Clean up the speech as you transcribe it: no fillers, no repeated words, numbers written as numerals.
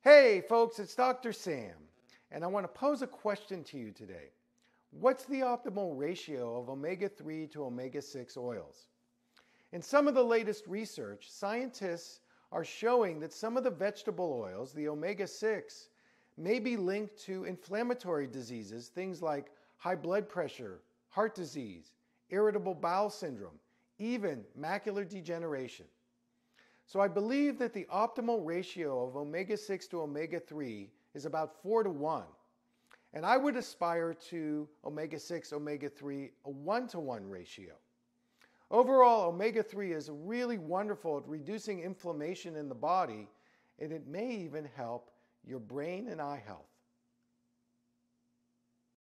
Hey folks, it's Dr. Sam, and I want to pose a question to you today. What's the optimal ratio of omega-3 to omega-6 oils? In some of the latest research, scientists are showing that some of the vegetable oils, the omega-6, may be linked to inflammatory diseases, things like high blood pressure, heart disease, irritable bowel syndrome, even macular degeneration. So I believe that the optimal ratio of omega-6 to omega-3 is about 4:1. And I would aspire to omega-6, omega-3, a 1:1 ratio. Overall, omega-3 is really wonderful at reducing inflammation in the body, and it may even help your brain and eye health.